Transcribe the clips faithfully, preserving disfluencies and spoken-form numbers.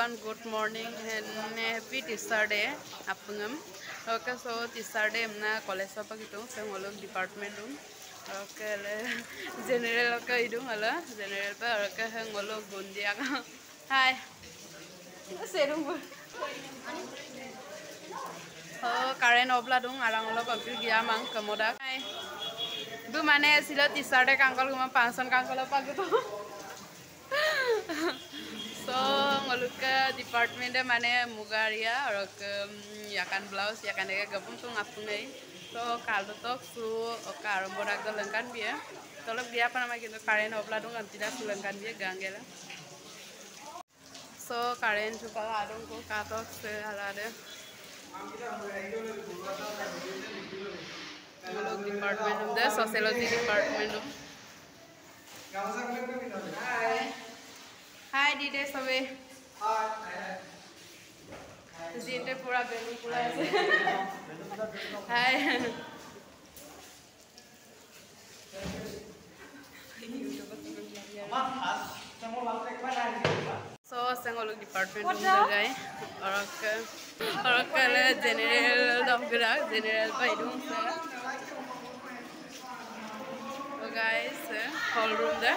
everyone, good morning and happy teacher day apungam. Okay, so teacher day amna college apa gitu, saya ngolok department room. Okay, general okay itu malah general pa okay ngolok gundi aga. Hi. Serum. Oh, current obla dong, arang ngolok computer gya mang kemoda. Hi. Du mana sila teacher day kangkol guma function kangkol apa gitu. So ngolukka department e mane mugaria or yakan blouse yakan ega gabung tung apunai so kaldo tok su oka arombo ragdo lengkan bia tolok dia apa nama gitu karen obla dung antida su lengkan bia gangela so karen juga adung ko katok se alade ngoluk department um de sociology department um Hi. Hi, Dide Sabe. Hi. Zinte pura belu pura. Hi. So, sengoluk department umda guy. Orang ke, orang ke le general dapura, general paidung se. So guys, hall room dah.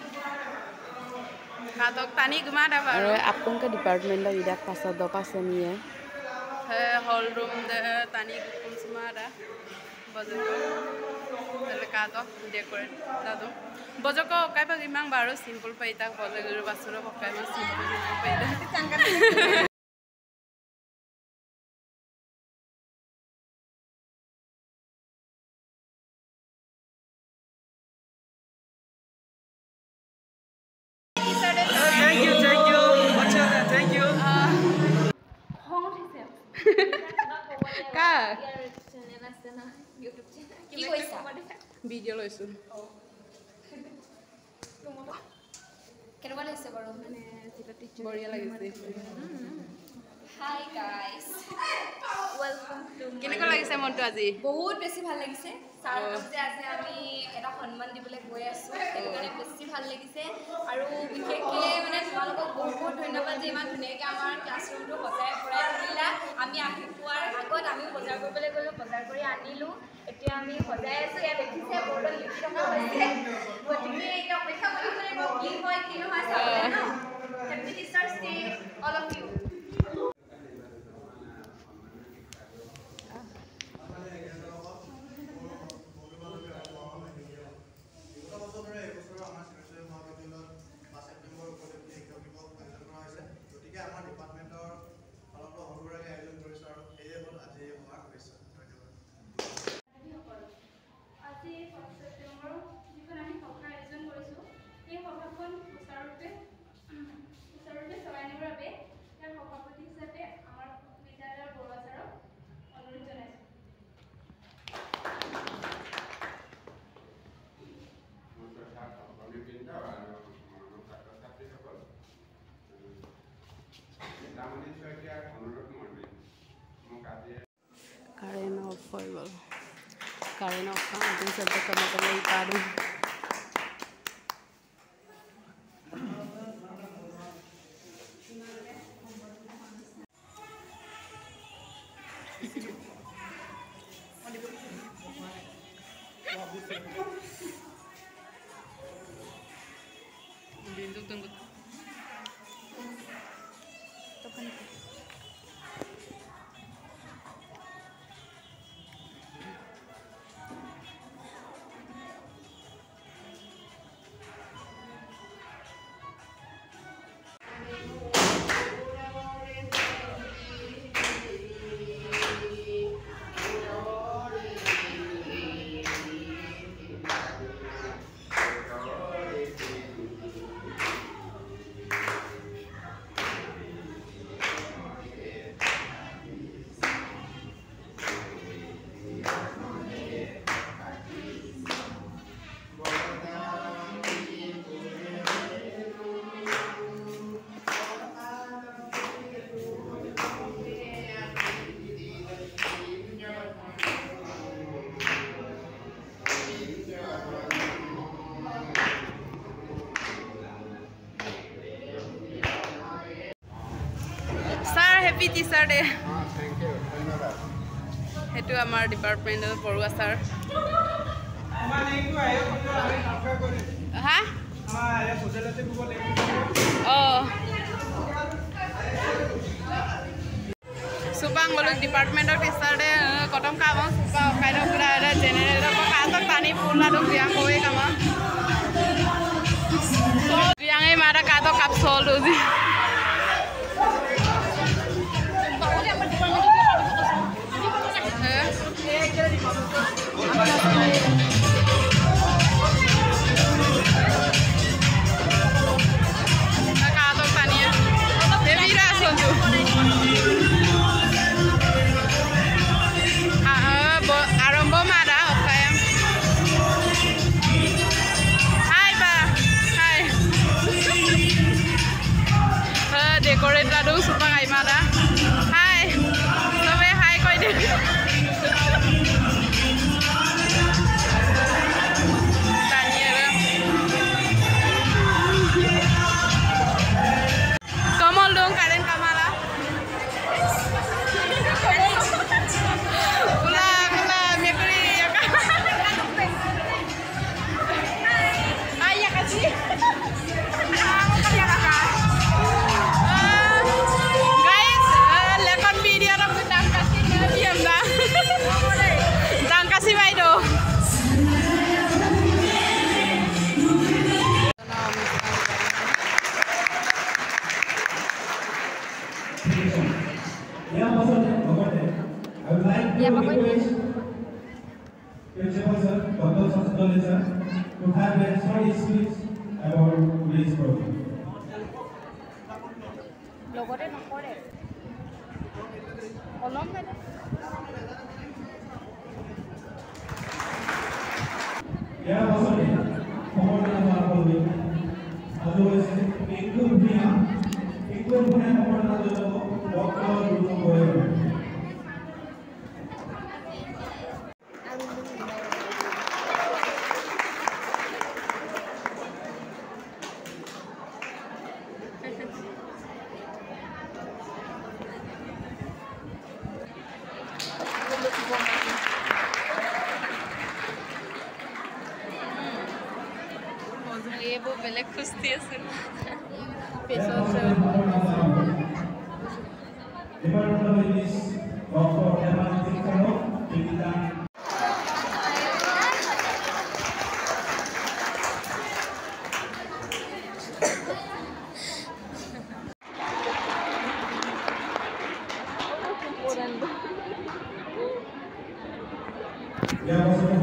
Katok tani gimana baru? Apun ke department dah tidak pasal do pasal ni ya. Hall room dah tani gupun semua dah. Bojoko, jadi katok decorate dah tu. Bojoko kayak apa gimana baru simple payah boleh guru basuro pakai mas simple payah. Thank you, thank you. What's your name? Thank you. Kak, video lo isu. Boria lagi sih. Hi guys, welcome to. Kini kau lagi saya montu aja. বহুত বেছি ভাল লাগিছে সাৰক যে আজি আমি এটা সন্মান দিবলৈ গৈ আছো সেইটো কাৰণে বেছি ভাল লাগিছে আৰু বিশেষকৈ মানে তোমালোকক বহুত বহুত ধন্যবাদ যে ইমান ধুনীয়াকৈ আমাৰ ক্লাছৰুমটো সজাই পৰাই তুলিলা আমি আহি পোৱাৰ আগত আমি বজাৰ কৰিবলৈ গ'লো বজাৰ কৰি আনিলোঁ এতিয়া আমি সজাই আছোঁ ইয়াত দেখিছে বৰ্ডত লিখি থকা হৈছে গতিকে এতিয়া অপেক্ষা কৰিব লাগিব কি হয় কি নহয় চাবলৈ ন happy teachers day all of you Karen off foible. Karen off kan itu sebab kamu perlu padu. Bintu tunggu. Tekan. Happy teacher day সেইটো আমাৰ ডিপাৰ্টমেণ্টৰ বৰুৱা ছাৰ হা অঁ सुपांग बोलो डिपार्टमेंट ऑफ टीचर दे कटम काम सुपा काइनो पूरा जनरल को कासक तानी पूरा दो बियां कोए कामा बियां ए मारा का तो कप सोल दो जी का तो तानी बेबी रा सोजू आरंभ मारा ओके हाय बा हाय डेकोरेट लाडू सुपा गाई मारा हाय सबे हाय कई दे कमल डोंग कारेंट कामारा Yeah, but wait. Principal sir, Doctor Sasdole sir, to have a short speech about today's program. লগতে নকৰে কলম নাই Yeah, pastor. Comment na marapoli. Otherwise, ikut punya, ikut punya comment na dulu. Doctor dulu boleh. ये वो बेलेग खुशी है sir Department of English, Doctor Herman Tikano, Pilihan. Ya,